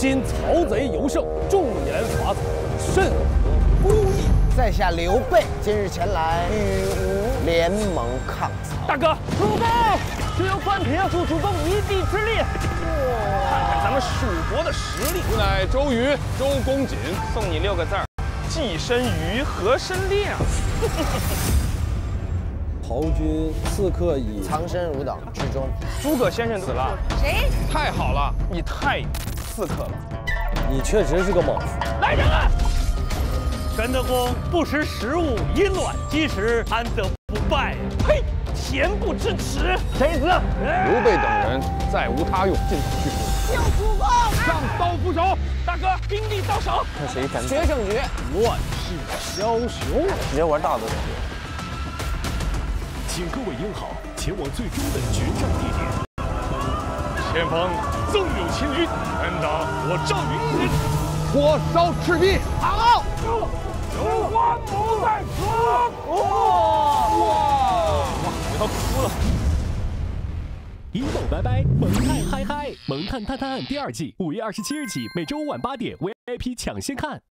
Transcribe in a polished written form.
今曹贼尤盛，众言伐曹，甚合乎意？ 在下刘备今日前来与吴联盟抗曹。 大哥，主公，只有关平助主公一臂之力。看看咱们蜀国的实力。 吾乃周瑜，周公瑾， 送你6个字儿：既生瑜，何生亮。 曹军刺客已藏身汝等之中。 诸葛先生死了。 谁？ 太好了！ 你太刺客了。 你确实是个莽夫。 来人啊！ 玄德公不识时务，因卵击石，安得不败？ 呸！恬不知耻！ 谁死？ 刘备等人再无他用，尽早去死。 救主公！ 上刀斧手！ 大哥，兵力到手。 看谁敢决胜局， 乱世枭雄， 直接玩大的。 请各位英豪前往最终的决战地点。 前方纵有秦军，难打我赵云一人。火烧赤壁！好！ 有花不在此。 哇！ 要哭了。 英斗拜拜，萌探嗨嗨，萌探探探第2季5月27日起每周五晚8点 VIP 抢先看。